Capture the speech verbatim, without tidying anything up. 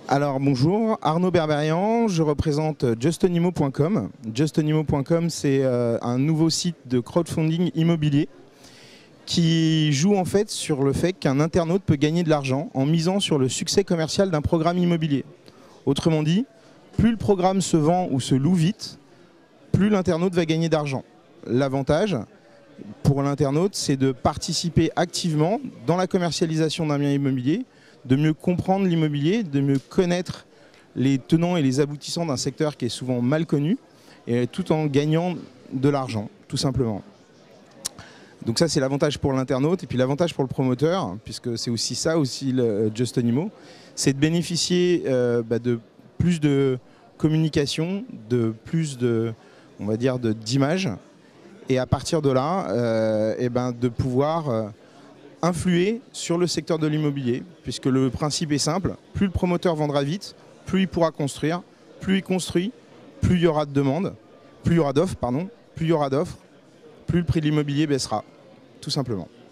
Alors bonjour, Arnaud Berberian, je représente justonimo point com. justonimo point com, c'est euh, un nouveau site de crowdfunding immobilier qui joue en fait sur le fait qu'un internaute peut gagner de l'argent en misant sur le succès commercial d'un programme immobilier. Autrement dit, plus le programme se vend ou se loue vite, plus l'internaute va gagner d'argent. L'avantage pour l'internaute, c'est de participer activement dans la commercialisation d'un bien immobilier, de mieux comprendre l'immobilier, de mieux connaître les tenants et les aboutissants d'un secteur qui est souvent mal connu, et tout en gagnant de l'argent, tout simplement. Donc ça, c'est l'avantage pour l'internaute. Et puis l'avantage pour le promoteur, puisque c'est aussi ça, aussi le justonimo, c'est de bénéficier euh, bah, de plus de communication, de plus de, on va dire, d'images. Et à partir de là, euh, et ben, de pouvoir euh, influer sur le secteur de l'immobilier, puisque le principe est simple, plus le promoteur vendra vite, plus il pourra construire, plus il construit, plus il y aura de demandes, plus il y aura d'offres, pardon, plus il y aura d'offres, plus le prix de l'immobilier baissera, tout simplement.